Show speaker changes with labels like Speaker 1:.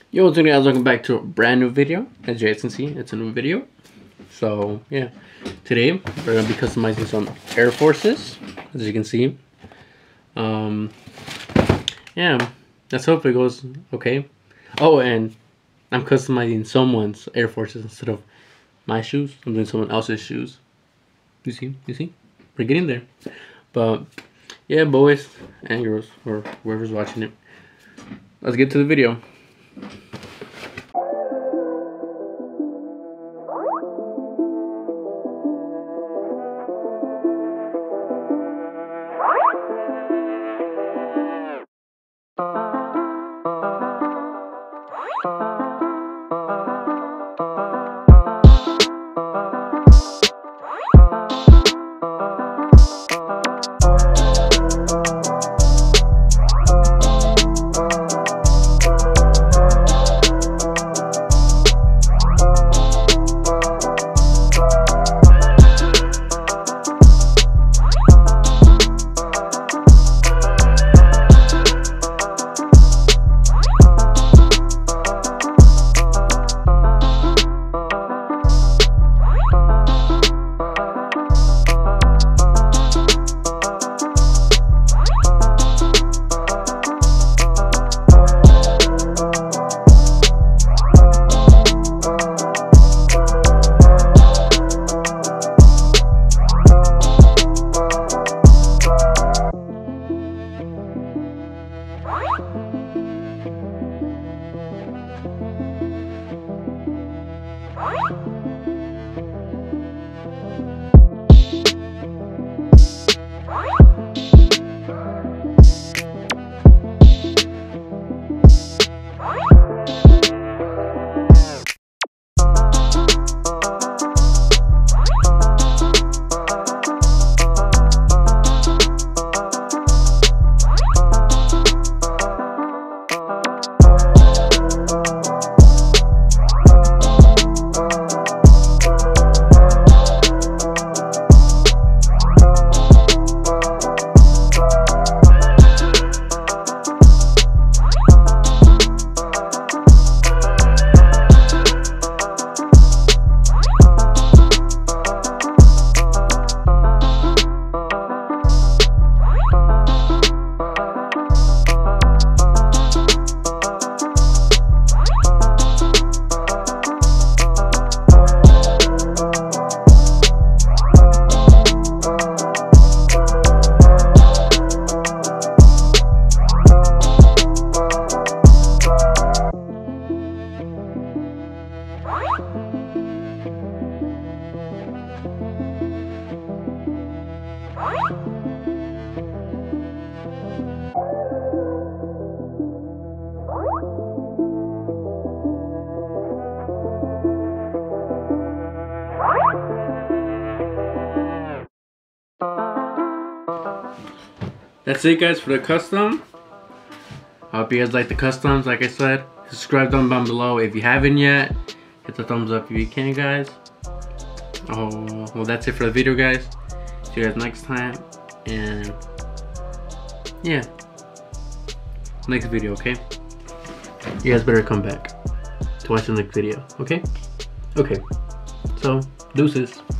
Speaker 1: Yo, what's up guys, welcome back to a brand new video. As you guys can see, it's a new video. So yeah, today we're gonna be customizing some Air Forces, as you can see. Yeah, let's hope it goes okay. Oh, and I'm customizing someone's Air Forces instead of my shoes. I'm doing someone else's shoes. You see, we're getting there. But yeah, boys and girls, or whoever's watching it, let's get to the video. That's it guys for the custom. I hope you guys like the customs. Like I said, subscribe down below if you haven't yet. Hit the thumbs up if you can, guys. Oh, well, that's it for the video, guys. See you guys next time. And yeah, next video, okay? You guys better come back to watch the next video, okay? Okay, so deuces.